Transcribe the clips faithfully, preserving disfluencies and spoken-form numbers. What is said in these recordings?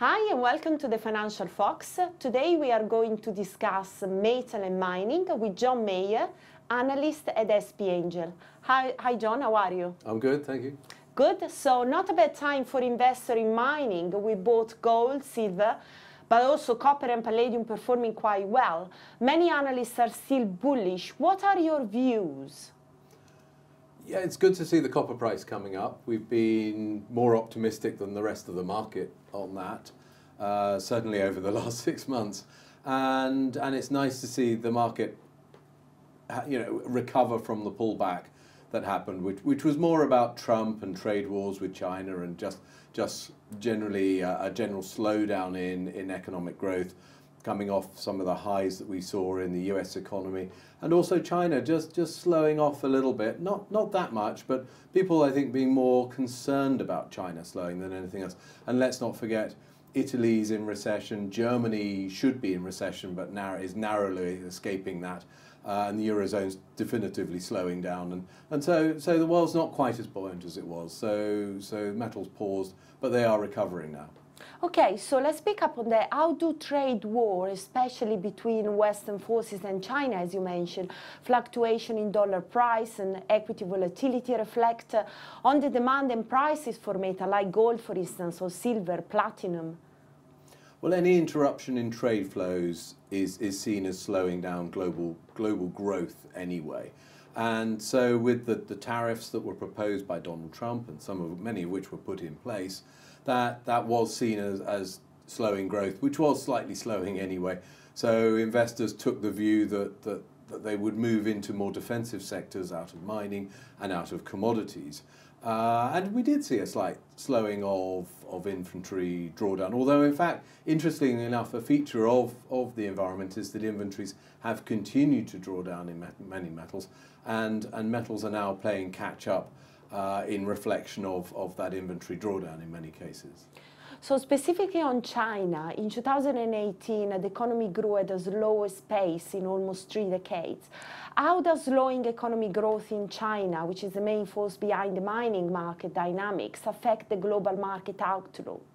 Hi and welcome to the Financial Fox. Today we are going to discuss metal and mining with John Meyer, analyst at S P Angel. Hi, hi John, how are you? I'm good, thank you. Good, so not a bad time for investor in mining with both gold, silver, but also copper and palladium performing quite well. Many analysts are still bullish. What are your views? Yeah, it's good to see the copper price coming up. We've been more optimistic than the rest of the market on that, uh, certainly over the last six months. And, and it's nice to see the market you know, recover from the pullback that happened, which, which was more about Trump and trade wars with China and just, just generally a, a general slowdown in, in economic growth, coming off some of the highs that we saw in the U S economy, and also China just, just slowing off a little bit, not, not that much, but people I think being more concerned about China slowing than anything else. And let's not forget, Italy's in recession, Germany should be in recession, but now is narrowly escaping that, uh, and the Eurozone's definitively slowing down, and, and so, so the world's not quite as buoyant as it was, so, so metals paused, but they are recovering now. Okay, so let's pick up on that. How do trade war, especially between Western forces and China, as you mentioned, fluctuation in dollar price and equity volatility reflect uh, on the demand and prices for metal, like gold, for instance, or silver, platinum? Well, any interruption in trade flows is, is seen as slowing down global, global growth anyway. And so with the, the tariffs that were proposed by Donald Trump, and some of many of which were put in place, that, that was seen as, as slowing growth, which was slightly slowing anyway. So investors took the view that, that, that they would move into more defensive sectors out of mining and out of commodities. Uh, and we did see a slight slowing of, of inventory drawdown, although in fact, interestingly enough, a feature of, of the environment is that inventories have continued to draw down in met many metals, and, and metals are now playing catch up uh, in reflection of, of that inventory drawdown in many cases. So specifically on China, in two thousand eighteen, the economy grew at the slowest pace in almost three decades. How does slowing economy growth in China, which is the main force behind the mining market dynamics, affect the global market outlook?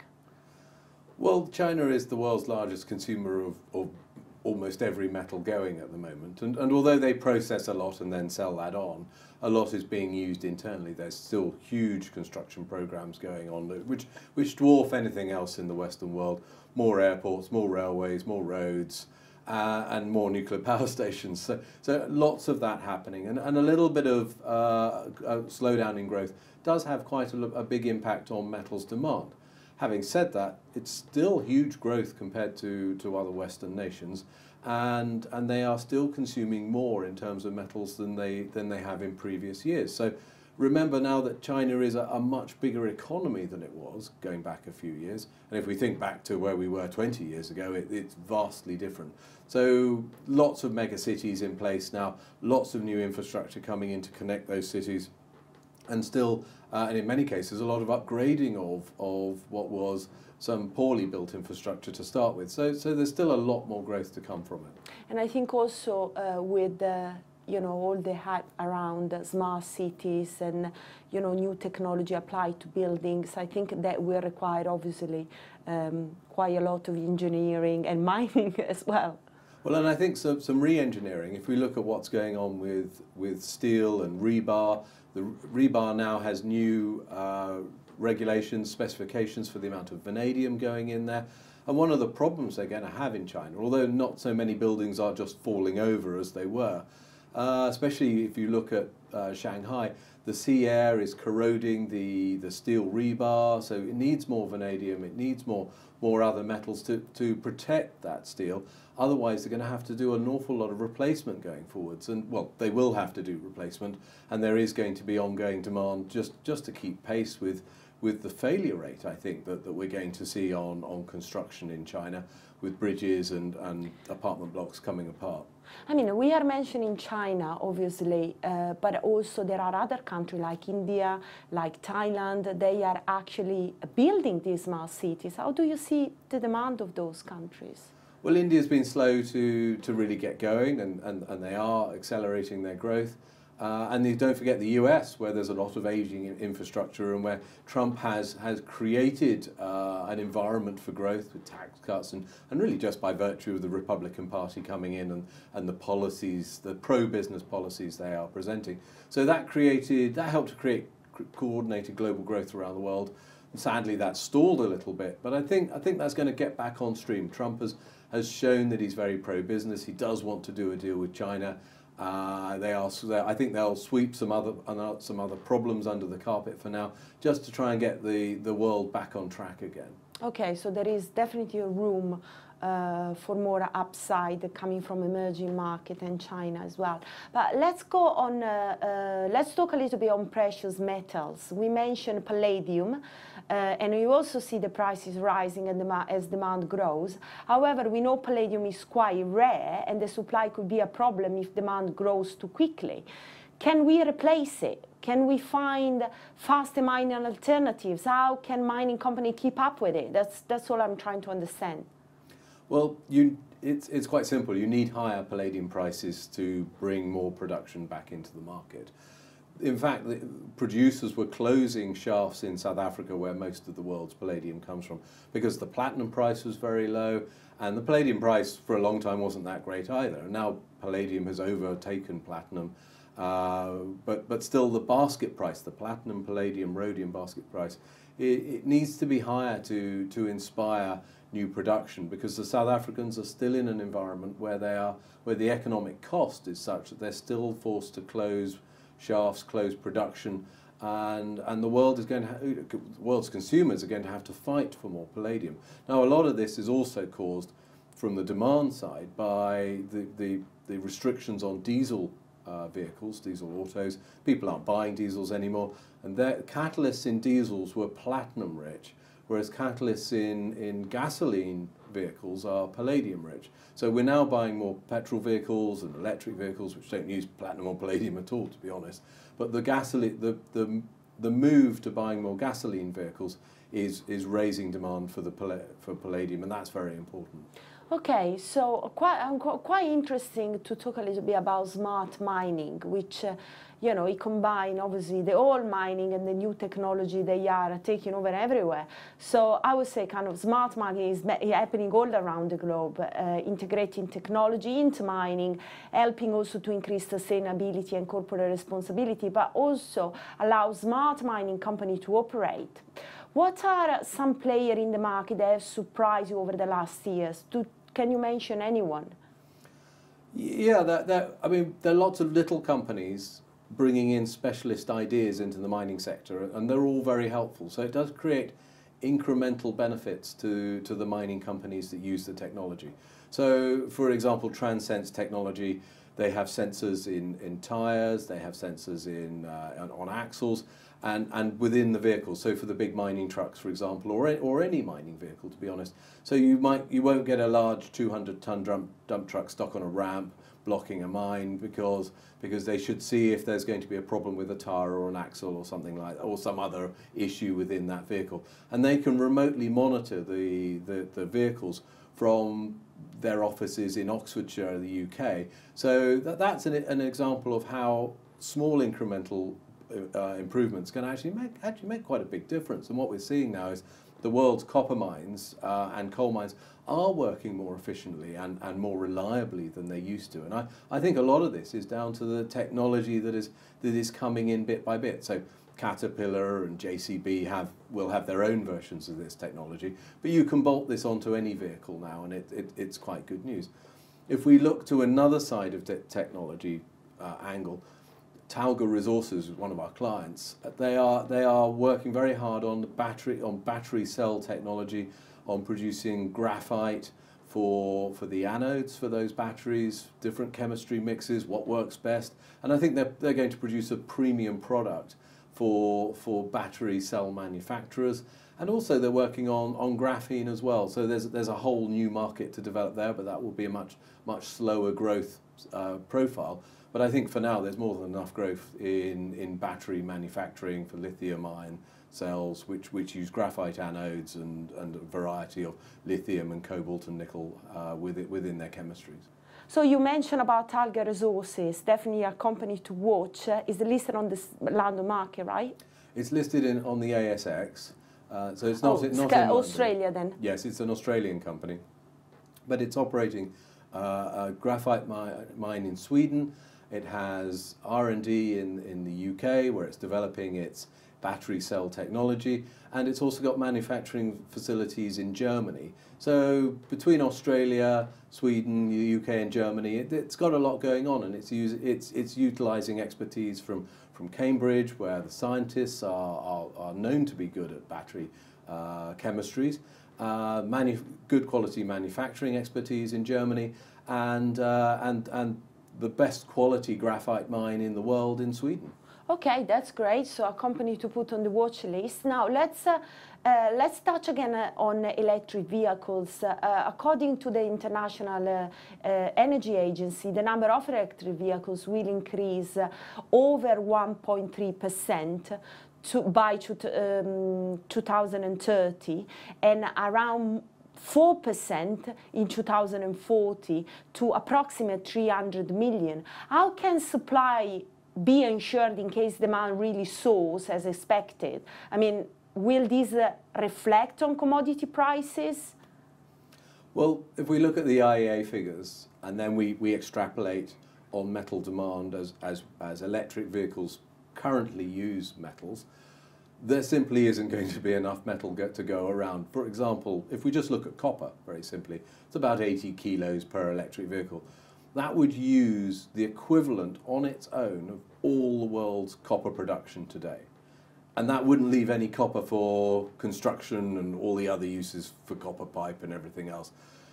Well, China is the world's largest consumer of, of almost every metal going at the moment. And, and although they process a lot and then sell that on, a lot is being used internally. There's still huge construction programs going on, which, which dwarf anything else in the Western world. More airports, more railways, more roads, uh, and more nuclear power stations. So, so lots of that happening. And, and a little bit of uh, a slowdown in growth does have quite a, a big impact on metals demand. Having said that, it's still huge growth compared to, to other Western nations, and, and they are still consuming more in terms of metals than they, than they have in previous years. So remember now that China is a, a much bigger economy than it was going back a few years, and if we think back to where we were twenty years ago, it, it's vastly different. So lots of mega cities in place now, lots of new infrastructure coming in to connect those cities, and still, uh, and in many cases, a lot of upgrading of, of what was some poorly built infrastructure to start with. So, so there's still a lot more growth to come from it. And I think also uh, with uh, you know, all the hype around uh, smart cities and you know, new technology applied to buildings, I think that will require obviously um, quite a lot of engineering and mining as well. Well, and I think some, some re-engineering, if we look at what's going on with, with steel and rebar, the rebar now has new uh, regulations, specifications for the amount of vanadium going in there. And one of the problems they're going to have in China, although not so many buildings are just falling over as they were, uh, especially if you look at uh, Shanghai, the sea air is corroding the, the steel rebar, so it needs more vanadium, it needs more, more other metals to, to protect that steel. Otherwise, they're going to have to do an awful lot of replacement going forwards. And, well, they will have to do replacement, and there is going to be ongoing demand just, just to keep pace with, with the failure rate, I think, that, that we're going to see on, on construction in China, with bridges and, and apartment blocks coming apart. I mean, we are mentioning China, obviously, uh, but also there are other countries like India, like Thailand. They are actually building these smart cities. How do you see the demand of those countries? Well, India's been slow to, to really get going, and, and, and they are accelerating their growth. Uh, and you don't forget the U S, where there's a lot of aging infrastructure and where Trump has, has created uh, an environment for growth with tax cuts and, and really just by virtue of the Republican Party coming in and, and the policies, the pro-business policies they are presenting. So that created, that helped to create coordinated global growth around the world. And sadly, that stalled a little bit, but I think, I think that's going to get back on stream. Trump has, has shown that he's very pro-business. He does want to do a deal with China. Uh, they are. I think they'll sweep some other some other problems under the carpet for now, just to try and get the the world back on track again. Okay, so there is definitely a room uh, for more upside coming from emerging market and China as well. But let's go on. Uh, uh, let's talk a little bit on precious metals. We mentioned palladium. Uh, and you also see the prices rising and dem as demand grows. However, we know palladium is quite rare and the supply could be a problem if demand grows too quickly. Can we replace it? Can we find faster mining alternatives? How can mining company keep up with it? That's, that's all I'm trying to understand. Well, you, it's, it's quite simple. You need higher palladium prices to bring more production back into the market. In fact, the producers were closing shafts in South Africa where most of the world's palladium comes from because the platinum price was very low and the palladium price for a long time wasn't that great either. Now palladium has overtaken platinum, uh, but, but still the basket price, the platinum, palladium, rhodium basket price, it, it needs to be higher to, to inspire new production because the South Africans are still in an environment where, they are, where the economic cost is such that they're still forced to close shafts, close production, and and the world is going to ha the world's consumers are going to have to fight for more palladium. Now, a lot of this is also caused from the demand side by the the, the restrictions on diesel uh, vehicles, diesel autos. People aren't buying diesels anymore, and their catalysts in diesels were platinum rich, whereas catalysts in in gasoline vehicles are palladium rich. So we're now buying more petrol vehicles and electric vehicles which don't use platinum or palladium at all, to be honest. But the gasoline, the the the move to buying more gasoline vehicles is is raising demand for the for palladium, and that's very important. Okay, so quite um, quite interesting to talk a little bit about smart mining, which uh, you know, it combines obviously the old mining and the new technology they are taking over everywhere. So I would say kind of smart mining is happening all around the globe, uh, integrating technology into mining, helping also to increase sustainability and corporate responsibility, but also allow smart mining companies to operate. What are some players in the market that have surprised you over the last years? Do, can you mention anyone? Yeah, that, that, I mean, there are lots of little companies bringing in specialist ideas into the mining sector, and they're all very helpful. So it does create incremental benefits to, to the mining companies that use the technology. So, for example, Transense Technology, they have sensors in, in tyres, they have sensors in, uh, on, on axles, and, and within the vehicles. So for the big mining trucks, for example, or, or any mining vehicle, to be honest. So you, might, you won't get a large two hundred ton dump, dump truck stuck on a ramp blocking a mine because because they should see if there's going to be a problem with a tire or an axle or something like that, or some other issue within that vehicle. And they can remotely monitor the, the, the vehicles from their offices in Oxfordshire, the U K. So that, that's an, an example of how small incremental uh, improvements can actually make, actually make quite a big difference. And what we're seeing now is the world's copper mines uh, and coal mines are working more efficiently and, and more reliably than they used to. And I, I think a lot of this is down to the technology that is, that is coming in bit by bit. So Caterpillar and J C B have, will have their own versions of this technology, but you can bolt this onto any vehicle now, and it, it, it's quite good news. If we look to another side of the technology uh, angle, Talga Resources is one of our clients. They are, they are working very hard on the battery, on battery cell technology, on producing graphite for, for the anodes for those batteries, different chemistry mixes, what works best. And I think they're, they're going to produce a premium product for, for battery cell manufacturers. And also they're working on, on graphene as well. So there's, there's a whole new market to develop there, but that will be a much, much slower growth uh, profile. But I think for now there's more than enough growth in, in battery manufacturing for lithium-ion cells, which, which use graphite anodes and, and a variety of lithium and cobalt and nickel uh, with it, within their chemistries. So you mentioned about Talga Resources, definitely a company to watch. Uh, is listed on the London market, right? It's listed in on the A S X, uh, so it's not, oh, not in London. Australia then? Yes, it's an Australian company, but it's operating uh, a graphite mi mine in Sweden. It has R and D in, in the U K, where it's developing its battery cell technology, and it's also got manufacturing facilities in Germany. So between Australia, Sweden, the U K and Germany, it, it's got a lot going on, and it's, use, it's, it's utilising expertise from, from Cambridge, where the scientists are, are, are known to be good at battery uh, chemistries, uh, manu good quality manufacturing expertise in Germany, and, uh, and, and the best quality graphite mine in the world in Sweden. Okay, that's great. So a company to put on the watch list. Now let's uh, uh, let's touch again uh, on electric vehicles. Uh, uh, according to the International uh, uh, Energy Agency, the number of electric vehicles will increase uh, over one point three percent to by to, um, two thousand thirty, and around four percent in two thousand forty to approximately three hundred million. How can supply be ensured in case demand really soars as expected? I mean, will this uh, reflect on commodity prices? Well, if we look at the I E A figures and then we, we extrapolate on metal demand as, as, as electric vehicles currently use metals, there simply isn't going to be enough metal get to go around. For example, if we just look at copper, very simply, it's about eighty kilos per electric vehicle. That would use the equivalent on its own of all the world's copper production today. And that wouldn't leave any copper for construction and all the other uses for copper pipe and everything else.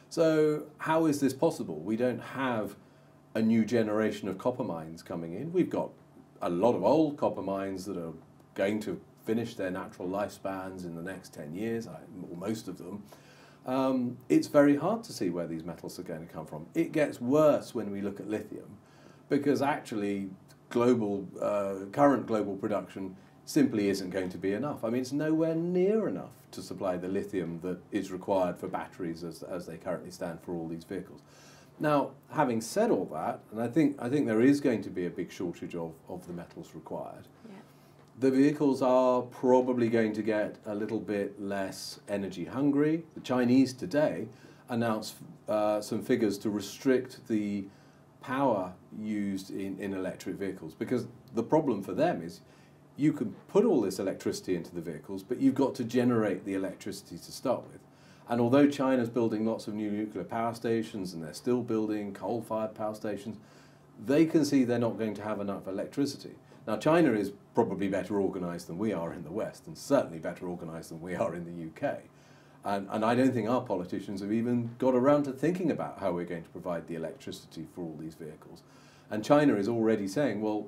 So how is this possible? We don't have a new generation of copper mines coming in. We've got a lot of old copper mines that are going to finish their natural lifespans in the next ten years, or most of them. Um, it's very hard to see where these metals are going to come from. It gets worse when we look at lithium, because actually global, uh, current global production simply isn't going to be enough. I mean, it's nowhere near enough to supply the lithium that is required for batteries as, as they currently stand for all these vehicles. Now, having said all that, and I think, I think there is going to be a big shortage of, of the metals required, yeah. The vehicles are probably going to get a little bit less energy hungry. The Chinese today announced uh, some figures to restrict the power used in, in electric vehicles, because the problem for them is you can put all this electricity into the vehicles, but you've got to generate the electricity to start with. And although China's building lots of new nuclear power stations and they're still building coal-fired power stations, they can see they're not going to have enough electricity. Now, China is probably better organised than we are in the West, and certainly better organised than we are in the U K. And, and I don't think our politicians have even got around to thinking about how we're going to provide the electricity for all these vehicles. And China is already saying, well,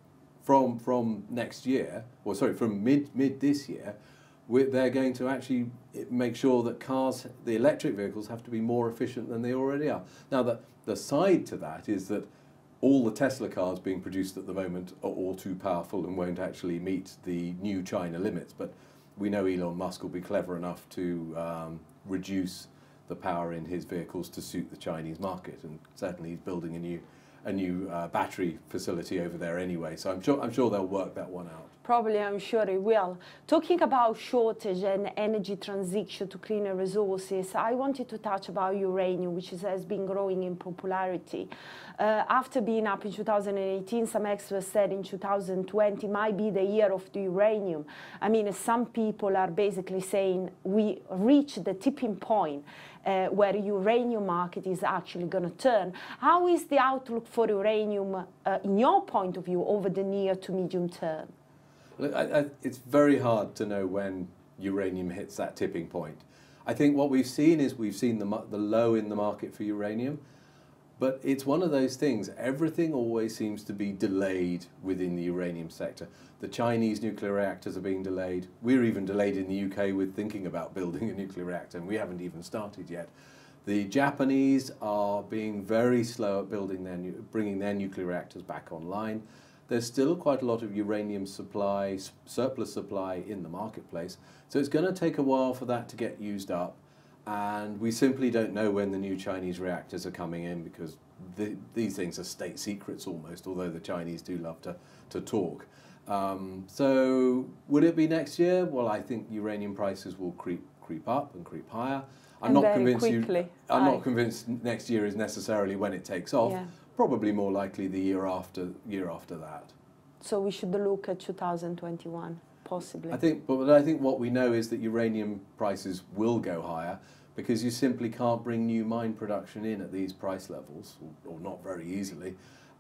from, from next year, or sorry, from mid, mid this year, we're, they're going to actually make sure that cars, the electric vehicles, have to be more efficient than they already are. Now, the, the side to that is that all the Tesla cars being produced at the moment are all too powerful and won't actually meet the new China limits. But we know Elon Musk will be clever enough to um, reduce the power in his vehicles to suit the Chinese market, and certainly he's building a new, a new uh, battery facility over there anyway. So I'm sure, I'm sure they'll work that one out. Probably, I'm sure it will. Talking about shortage and energy transition to cleaner resources, I wanted to touch about uranium, which is, has been growing in popularity. Uh, after being up in two thousand eighteen, some experts said in two thousand twenty might be the year of the uranium. I mean, some people are basically saying we reached the tipping point uh, where uranium market is actually going to turn. How is the outlook for uranium, uh, in your point of view, over the near to medium term? Look, I, I, it's very hard to know when uranium hits that tipping point. I think what we've seen is we've seen the, the low in the market for uranium, but it's one of those things. Everything always seems to be delayed within the uranium sector. The Chinese nuclear reactors are being delayed. We're even delayed in the U K with thinking about building a nuclear reactor, and we haven't even started yet. The Japanese are being very slow at building their, bringing their nuclear reactors back online. There's still quite a lot of uranium supply, surplus supply in the marketplace, so it's going to take a while for that to get used up. And we simply don't know when the new Chinese reactors are coming in, because the, these things are state secrets almost, although the Chinese do love to, to talk. Um, so would it be next year? Well, I think uranium prices will creep creep up and creep higher. I'm And not very convinced. quickly. You, I'm Aye. not convinced next year is necessarily when it takes off. Yeah. Probably more likely the year after year after that. So we should look at two thousand twenty-one, possibly. I think, but I think what we know is that uranium prices will go higher, because you simply can't bring new mine production in at these price levels, or, or not very easily.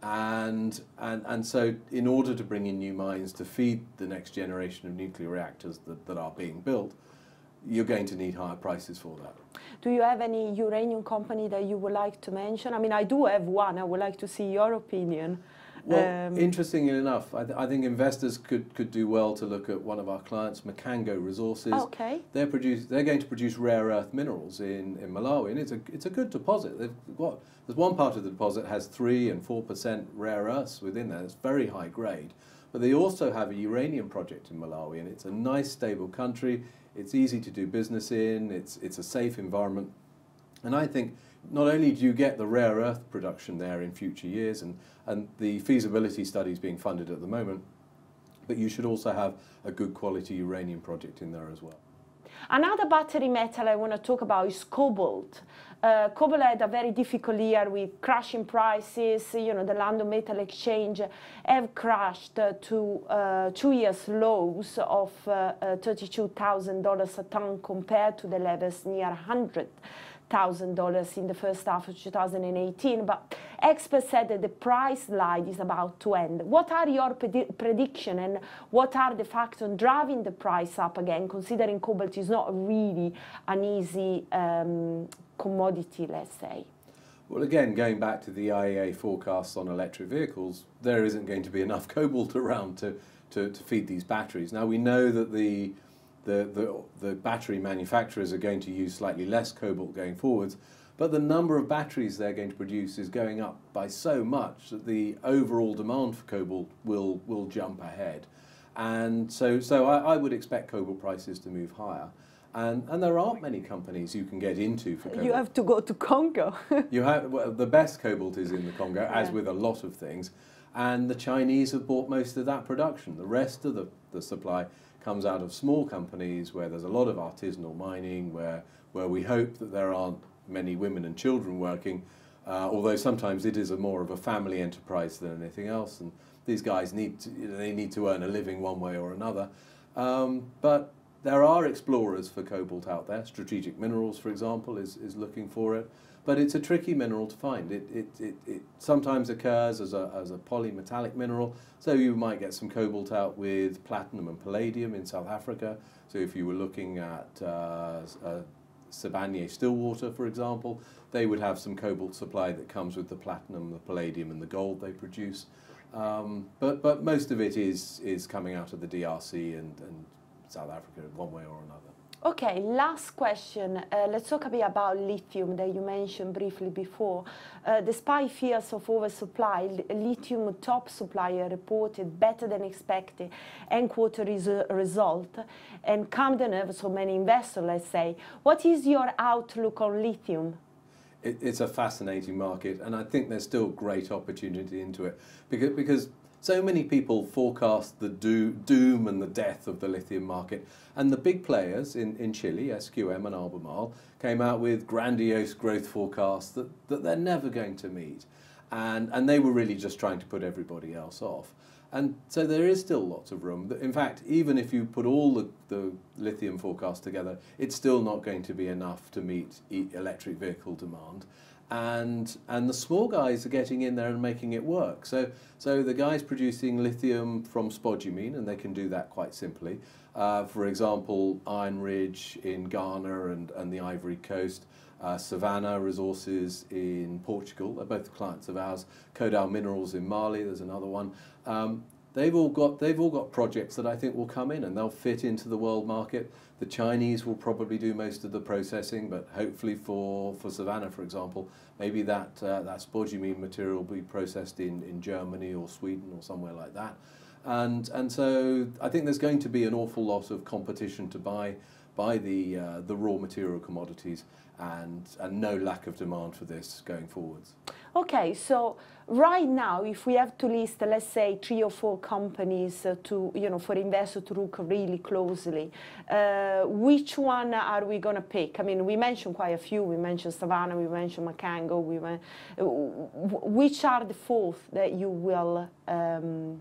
And, and, and so in order to bring in new mines to feed the next generation of nuclear reactors that, that are being built, you're going to need higher prices for that. Do you have any uranium company that you would like to mention? I mean, I do have one. I would like to see your opinion. Well, Um, interestingly enough, I, th I think investors could, could do well to look at one of our clients, Macango Resources. Okay. They're, produce, they're going to produce rare earth minerals in, in Malawi, and it's a, it's a good deposit. They've got, there's one part of the deposit has three and four percent rare earths within there. It's very high grade. But they also have a uranium project in Malawi, and it's a nice, stable country. It's easy to do business in. It's, it's a safe environment. And I think not only do you get the rare earth production there in future years, and, and the feasibility study is being funded at the moment, but you should also have a good quality uranium project in there as well. Another battery metal I want to talk about is cobalt. Uh, cobalt had a very difficult year with crashing prices. You know, the London Metal Exchange have crashed uh, to uh, two years lows of uh, uh, thirty-two thousand dollars a ton compared to the levels near one hundred thousand dollars in the first half of two thousand eighteen. But experts said that the price slide is about to end. What are your predi prediction, and what are the factors driving the price up again, considering cobalt is not really an easy um, commodity, let's say? Well, again, going back to the I E A forecasts on electric vehicles, there isn't going to be enough cobalt around to, to, to feed these batteries. Now, we know that the The, the, the battery manufacturers are going to use slightly less cobalt going forwards, but the number of batteries they're going to produce is going up by so much that the overall demand for cobalt will, will jump ahead. And so, so I, I would expect cobalt prices to move higher. And, and there aren't many companies you can get into for cobalt. You have to go to Congo. you have, well, the best cobalt is in the Congo, Yeah. as with a lot of things. And the Chinese have bought most of that production. The rest of the, the supply comes out of small companies where there's a lot of artisanal mining, where, where we hope that there aren't many women and children working, uh, although sometimes it is a more of a family enterprise than anything else, and these guys need to, you know, they need to earn a living one way or another. Um, but there are explorers for cobalt out there. Strategic Minerals, for example, is, is looking for it. But it's a tricky mineral to find. It, it, it, it sometimes occurs as a, as a polymetallic mineral, so you might get some cobalt out with platinum and palladium in South Africa. So if you were looking at uh, uh, Sibanye-Stillwater, for example, they would have some cobalt supply that comes with the platinum, the palladium and the gold they produce. Um, but, but most of it is, is coming out of the D R C and, and South Africa in one way or another. Okay, last question. Uh, let's talk a bit about lithium that you mentioned briefly before. Uh, despite fears of oversupply, lithium top supplier reported better than expected end quarter res result and calmed the nerves of many investors, let's say. What is your outlook on lithium? It, it's a fascinating market, and I think there's still great opportunity into it, because, because so many people forecast the do, doom and the death of the lithium market, and the big players in, in Chile, S Q M and Albemarle, came out with grandiose growth forecasts that, that they're never going to meet, and, and they were really just trying to put everybody else off. And so there is still lots of room. In fact, even if you put all the, the lithium forecasts together, it's still not going to be enough to meet e electric vehicle demand. And, and the small guys are getting in there and making it work. So, so the guys producing lithium from spodumene, and they can do that quite simply. Uh, for example, Iron Ridge in Ghana and, and the Ivory Coast, uh, Savannah Resources in Portugal, they're both clients of ours. Kodal Minerals in Mali, there's another one. Um, they've all got they've all got projects that I think will come in and they'll fit into the world market. The Chinese will probably do most of the processing, but hopefully for for Savannah, for example, maybe that uh, that spodumene material will be processed in in Germany or Sweden or somewhere like that. And, and so I think there's going to be an awful lot of competition to buy, buy the, uh, the raw material commodities, and, and no lack of demand for this going forwards. Okay, so right now, if we have to list, let's say, three or four companies uh, to, you know, for investors to look really closely, uh, which one are we going to pick? I mean, we mentioned quite a few. We mentioned Savannah, we mentioned Macango. We went, uh, which are the fourth that you will? Um...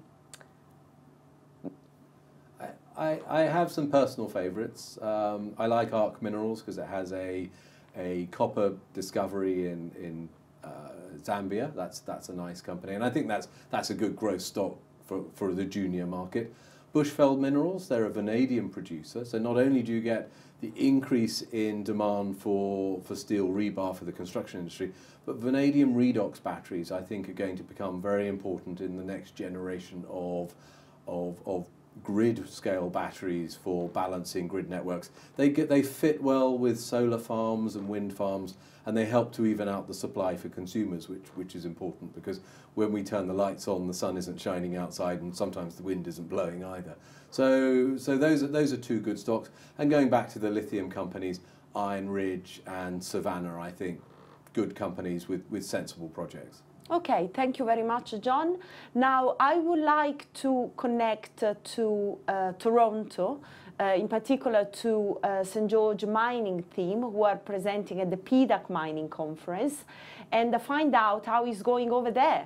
I, I have some personal favourites. Um, I like Arc Minerals because it has a a copper discovery in in uh, Zambia. That's that's a nice company, and I think that's that's a good growth stock for for the junior market. Bushveld Minerals, they're a vanadium producer, so not only do you get the increase in demand for for steel rebar for the construction industry, but vanadium redox batteries, I think, are going to become very important in the next generation of of of grid scale batteries for balancing grid networks. They get they fit well with solar farms and wind farms, and they help to even out the supply for consumers, which which is important, because when we turn the lights on, the sun isn't shining outside, and sometimes the wind isn't blowing either. So so those are those are two good stocks. And going back to the lithium companies, Iron Ridge and Savannah, I think, good companies with with sensible projects. Okay, thank you very much, John. Now, I would like to connect uh, to uh, Toronto, uh, in particular to uh, Saint George mining team, who are presenting at the P D A C Mining Conference, and uh, find out how it's going over there.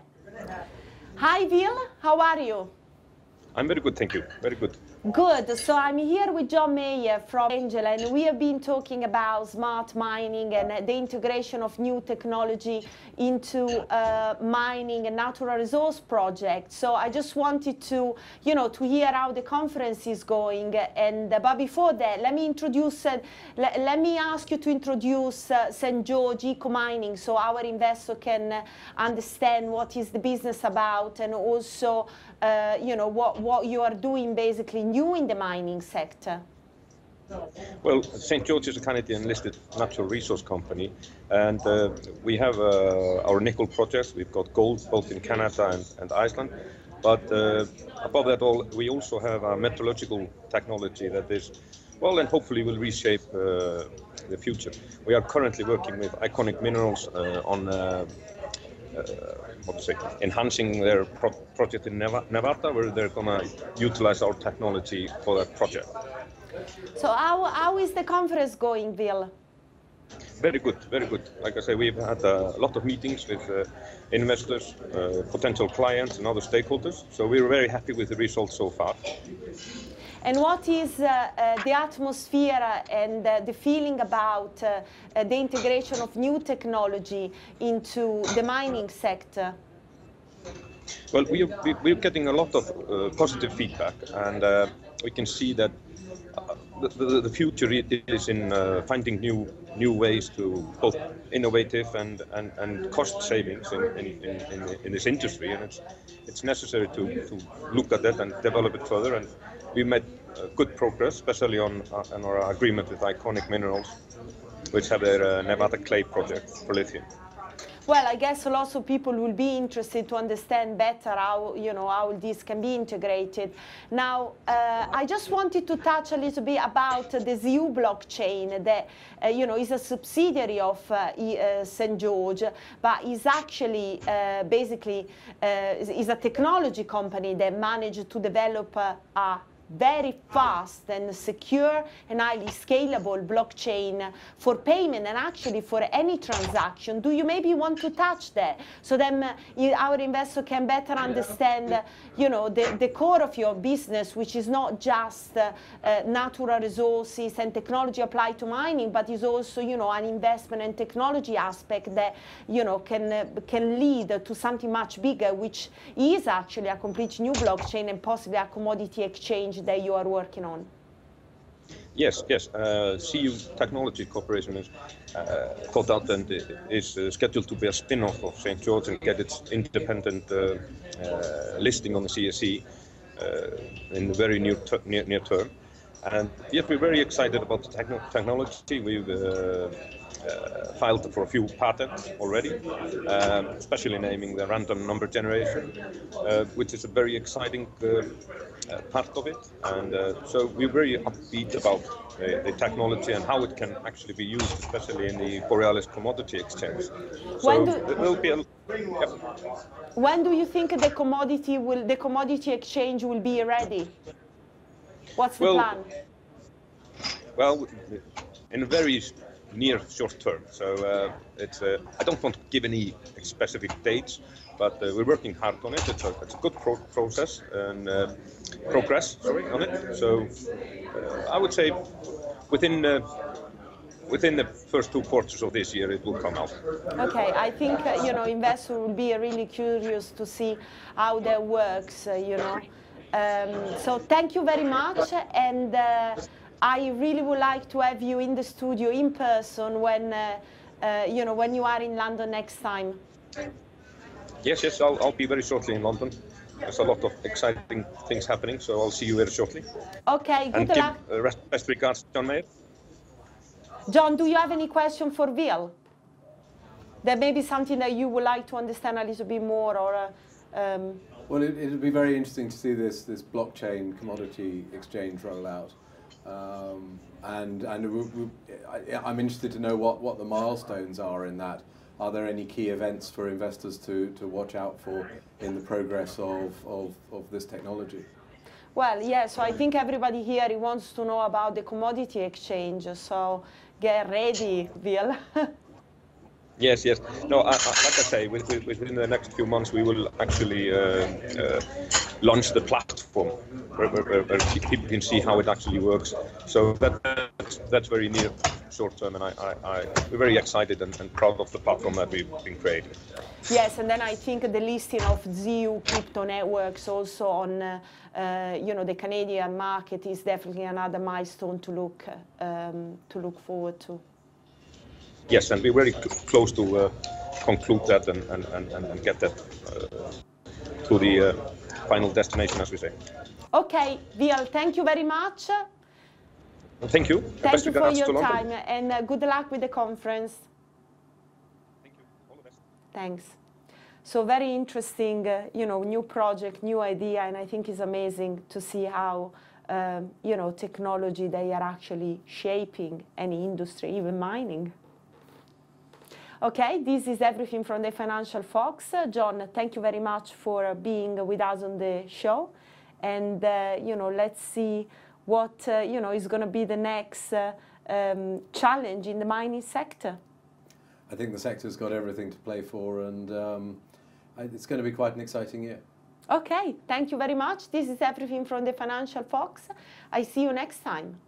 Hi, Vil, how are you? I'm very good, thank you. Very good. Good. So I'm here with John Meyer from Angel, and we have been talking about smart mining and the integration of new technology into uh, mining and natural resource projects. So I just wanted to, you know, to hear how the conference is going. And uh, but before that, let me introduce. Uh, le let me ask you to introduce uh, Saint George Eco Mining, so our investor can uh, understand what is the business about, and also, uh, you know, what what you are doing basically new in the mining sector. Well, Saint George is a Canadian-listed natural resource company, and uh, we have uh, our nickel projects. We've got gold both in Canada and, and Iceland, but uh, above that all, we also have a metallurgical technology that is, well, and hopefully will reshape uh, the future. We are currently working with Iconic Minerals uh, on uh, Uh, what to say, enhancing their pro project in Nevada, where they're going to utilize our technology for that project. So how, how is the conference going, Vil? Very good, very good. Like I say, we've had a lot of meetings with uh, investors, uh, potential clients and other stakeholders, so we're very happy with the results so far. And what is uh, uh, the atmosphere and uh, the feeling about uh, uh, the integration of new technology into the mining sector? Well, we are, we're getting a lot of uh, positive feedback, and uh, we can see that uh, the, the, the future is in uh, finding new new ways to both innovative and, and, and cost savings in, in, in, in this industry, and it's, it's necessary to, to look at that and develop it further. And we made uh, good progress, especially on, uh, on our agreement with Iconic Minerals, which have their uh, Nevada clay project for lithium. Well, I guess lots of people will be interested to understand better how, you know, how this can be integrated. Now, uh, I just wanted to touch a little bit about uh, the Z U blockchain that, uh, you know, is a subsidiary of uh, uh, Saint George, but is actually uh, basically uh, is a technology company that managed to develop uh, a very fast and secure and highly scalable blockchain for payment and actually for any transaction. Do you maybe want to touch that so then uh, our investor can better understand, uh, you know, the, the core of your business, which is not just uh, uh, natural resources and technology applied to mining, but is also, you know, an investment and technology aspect that, you know, can uh, can lead to something much bigger, which is actually a complete new blockchain and possibly a commodity exchange that you are working on? Yes, yes. Uh, C U Technology Corporation is uh, called out and is uh, scheduled to be a spin-off of Saint George and get its independent uh, uh, listing on the C S E uh, in the very near, near, near term. And yes, we're very excited about the techno technology. We've uh, uh, filed for a few patents already, um, especially naming the random number generation, uh, which is a very exciting uh, uh, part of it. And uh, so we're very upbeat about the, the technology and how it can actually be used, especially in the Borealis commodity exchange. So When do, it will be a, yeah. when do you think the commodity will, the commodity exchange will be ready? What's the well, plan? Well, in a very near short term. So uh, it's uh, I don't want to give any specific dates, but uh, we're working hard on it. It's a, it's a good pro process and uh, progress. Sorry, on it. So uh, I would say within uh, within the first two quarters of this year, it will come out. Okay, I think uh, you know investors will be really curious to see how that works. Uh, you know, um, so thank you very much, and uh, I really would like to have you in the studio in person when uh, uh, you know when you are in London next time. Yes, yes, I'll, I'll be very shortly in London. There's a lot of exciting things happening, so I'll see you very shortly. Okay, good and luck. give uh, best regards to John Meyer. John, do you have any question for Vil? There may be something that you would like to understand a little bit more, or. Uh, um... Well, it, it'll be very interesting to see this this blockchain commodity exchange roll out. Um, and and we, we, I, I'm interested to know what, what the milestones are in that. Are there any key events for investors to, to watch out for in the progress of, of, of this technology? Well, yeah, so I think everybody here wants to know about the commodity exchange, so get ready, Vil. Yes, yes. No, I, I, like I say, within, within the next few months, we will actually uh, uh, launch the platform where, where, where people can see how it actually works. So that, that's, that's very near short term, and I, I, I, we're very excited and, and proud of the platform that we've been creating. Yes, and then I think the listing of Z U crypto networks also on uh, uh, you know, the Canadian market is definitely another milestone to look, um, to look forward to. Yes, and we're very close to uh, conclude that and, and, and, and get that uh, to the uh, final destination, as we say. Okay, Vil, thank you very much. Thank you. Thank you for your time, and uh, good luck with the conference. Thank you. All the best. Thanks. So very interesting, uh, you know, new project, new idea, and I think it's amazing to see how, um, you know, technology, they are actually shaping any industry, even mining. Okay, this is everything from the Financial Fox. Uh, John, thank you very much for uh, being with us on the show. And, uh, you know, let's see what, uh, you know, is going to be the next uh, um, challenge in the mining sector. I think the sector's got everything to play for, and um, it's going to be quite an exciting year. Okay, thank you very much. This is everything from the Financial Fox. I see you next time.